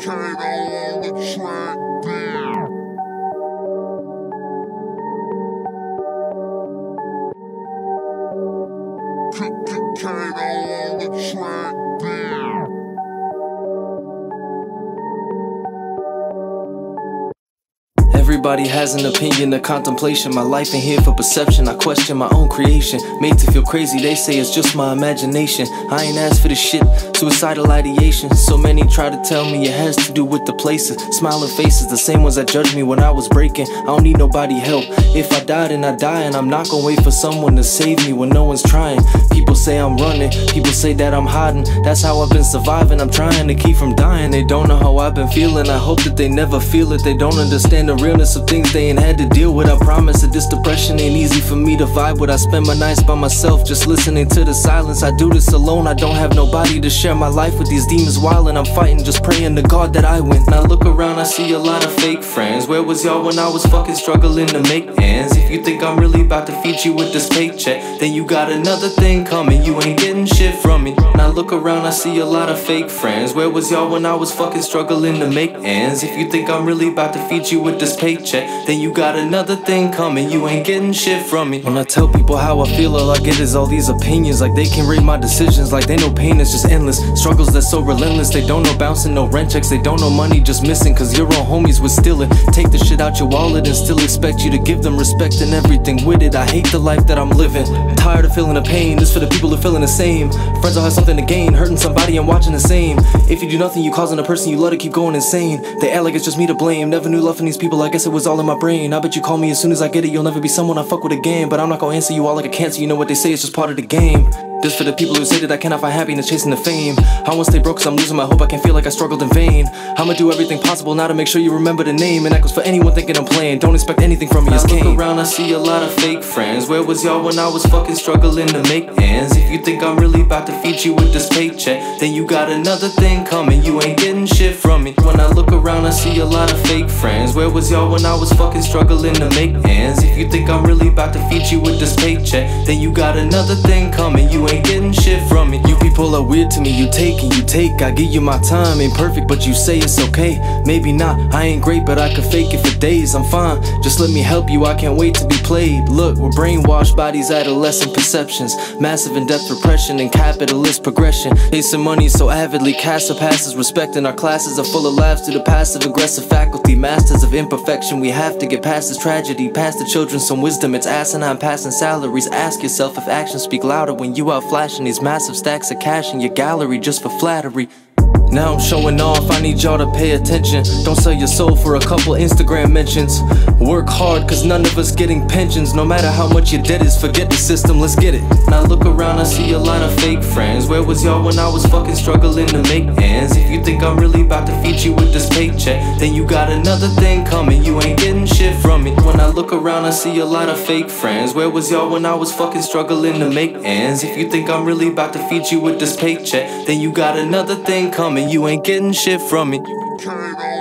Kato on the track, damn. Kato on the track, damn. Everybody has an opinion, a contemplation. My life ain't here for perception. I question my own creation. Made to feel crazy, they say it's just my imagination. I ain't asked for this shit, suicidal ideation. So many try to tell me it has to do with the places. Smiling faces, the same ones that judged me when I was breaking. I don't need nobody help. If I died and I die, and I'm not gonna wait for someone to save me when no one's trying. People say I'm running, people say that I'm hiding. That's how I've been surviving, I'm trying to keep from dying. They don't know how I've been feeling, I hope that they never feel it. They don't understand the realness of things they ain't had to deal with. I promise that this depression ain't easy for me to vibe with. I spend my nights by myself, just listening to the silence. I do this alone, I don't have nobody to share my life with. These demons wild and I'm fighting, just praying to God that I win. Now look around, I see a lot of fake friends. Where was y'all when I was fucking struggling to make ends? If you think I'm really about to feed you with this paycheck, then you got another thing coming, you ain't getting shit from me. Now look around, I see a lot of fake friends. Where was y'all when I was fucking struggling to make ends? If you think I'm really about to feed you with this paycheck, then you got another thing coming, you ain't getting shit from me. When I tell people how I feel, all I get is all these opinions. Like they can rate my decisions, like they know pain is just endless. Struggles that's so relentless, they don't know bouncing, no rent checks. They don't know money just missing, cause your own homies would steal it. Take the shit out your wallet and still expect you to give them respect and everything with it. I hate the life that I'm living, tired of feeling the pain. This for the people who are feeling the same. Friends all have something to gain, hurting somebody and watching the same. If you do nothing, you causing a person you love to keep going insane. They act like it's just me to blame. Never knew love from these people, I guess it was all in my brain. I bet you call me as soon as I get it, you'll never be someone I fuck with again. But I'm not gonna answer you all like a cancer, you know what they say, it's just part of the game. This for the people who say that I cannot find happiness chasing the fame. I won't stay broke cause I'm losing my hope, I can feel like I struggled in vain. I'ma do everything possible now to make sure you remember the name. And that goes for anyone thinking I'm playing, don't expect anything from me as Kane. I look around, I see a lot of fake friends. Where was y'all when I was fucking struggling to make ends? If you think I'm really about to feed you with this paycheck, then you got another thing coming, you ain't getting shit from me. When I look around, I see a lot of fake friends. Where was y'all when I was fucking struggling to make ends? If you think I'm really about to feed you with this paycheck, then you got another thing coming, you ain't getting shit from me. You people are weird to me, you take and you take. I give you my time, ain't perfect but you say it's okay. Maybe not, I ain't great but I could fake it for days. I'm fine, just let me help you, I can't wait to be played. Look, we're brainwashed by these adolescent perceptions. Massive in-depth repression and capitalist progression. Chasing money so avidly, cast surpasses respect. And our classes are full of laughs to the passive aggressive faculty. Masters of imperfection, we have to get past this tragedy. Pass the children some wisdom, it's asinine passing salaries. Ask yourself if actions speak louder when you out flashing these massive stacks of cash in your gallery just for flattery. Now I'm showing off, I need y'all to pay attention. Don't sell your soul for a couple Instagram mentions. Work hard cause none of us getting pensions. No matter how much your debt is, forget the system, let's get it. Now look around, I see a lot of fake friends. Where was y'all when I was fucking struggling to make ends? If you think I'm really about to feed you with this paycheck, then you got another thing coming, you ain't getting shit from me. When I look around, I see a lot of fake friends. Where was y'all when I was fucking struggling to make ends? If you think I'm really about to feed you with this paycheck, then you got another thing coming, you ain't getting shit from me. Kato